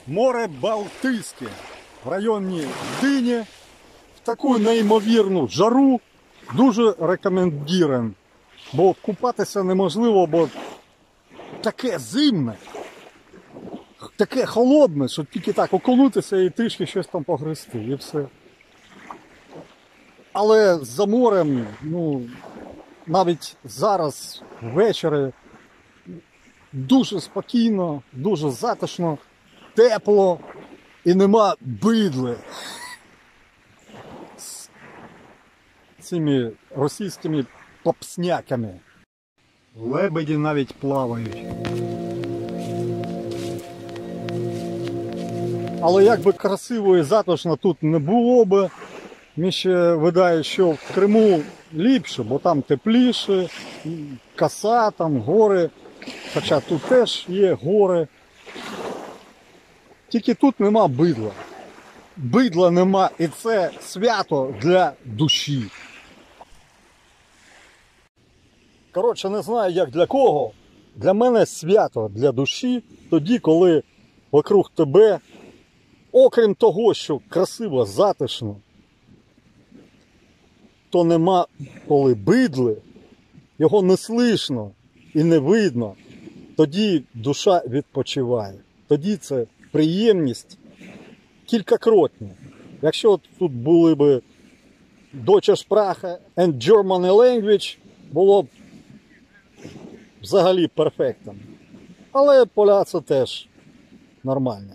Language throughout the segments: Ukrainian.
Море Балтійське в районі Гдині в таку неймовірну жару дуже рекомендуємо. Бо купатися неможливо, бо таке зимне, таке холодне, що тільки так окунутися і трішки щось там погризти і все. Але за морем, навіть зараз ввечері дуже спокійно, дуже затишно, тепло і нема бидли з цими російськими попсняками. Лебеді навіть плавають. Але як би красиво і затишно тут не було би, мені ще видає, що в Криму ліпше, бо там тепліше, коса, там гори, хоча тут теж є гори. Тільки тут нема бидла. Бидла нема, і це свято для душі. Коротше, не знаю як для кого. Для мене свято для душі тоді, коли вокруг тебе, окрім того, що красиво, затишно, то нема коли бидли, його не слышно і не видно, тоді душа відпочиває. Тоді це приємність кількакротня. Якщо тут були б Deutsche Sprache and German language, було б взагалі перфектно. Але поляці теж нормально.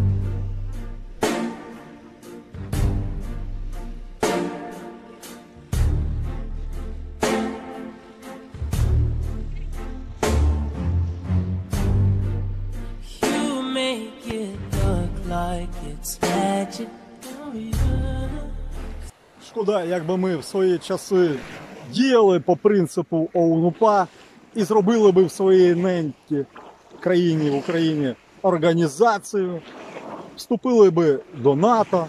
Шкода, якби ми в свої часи діяли по принципу ОУН-УПА і зробили би в своїй ненькій країні, в Україні, організацію, вступили би до НАТО,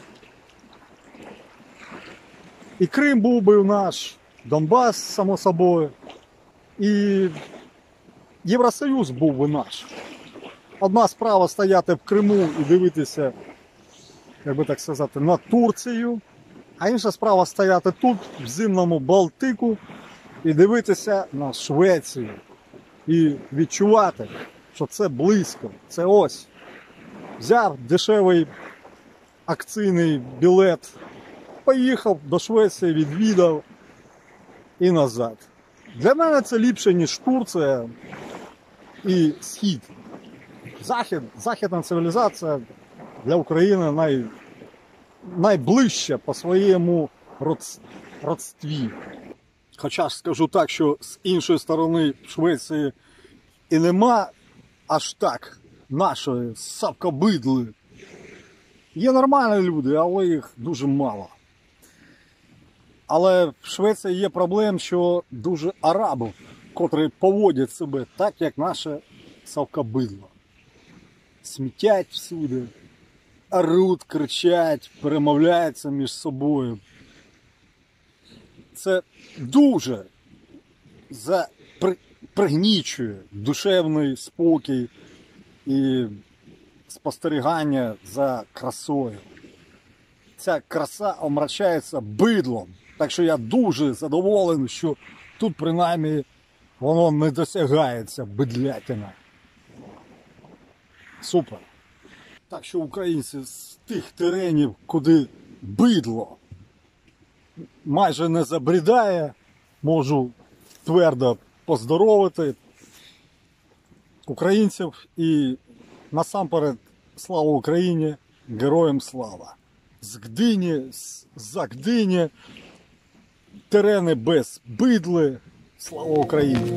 і Крим був би наш, Донбас, само собою, і Євросоюз був би наш. Одна справа стояти в Криму і дивитися, як би так сказати, на Турцію, а інша справа стояти тут, в зимному Балтику, і дивитися на Швецію. І відчувати, що це близько, це ось. Взяв дешевий акційний білет, поїхав до Швеції, відвідав і назад. Для мене це ліпше, ніж Турція і Схід. Західна цивілізація для України найближча по своєму родстві. Хоча ж скажу так, що з іншої сторони Швеції і нема аж так нашої совкобидли. Є нормальні люди, але їх дуже мало. Але в Швеції є проблема, що дуже арабів, котрі поводять себе так, як наше совкобидло. Смітять всюди, оруть, кричать, перемовляються між собою. Це дуже пригнічує душевний спокій і спостерігання за красою. Ця краса омрачається бидлом. Так що я дуже задоволений, що тут принаймні воно не досягається, бидлятина. Супер. Так що українці з тих теренів, куди бидло майже не забрідає, можу твердо поздоровити українців і насамперед слава Україні, героям слава. З Гдині, за Гдині, терени без бидли, слава Україні.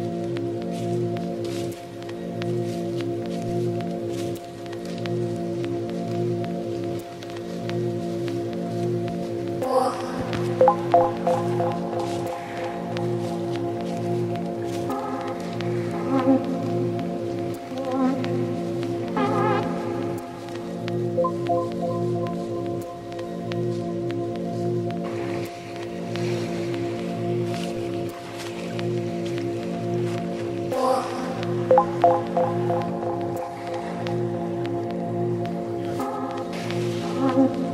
Thank you.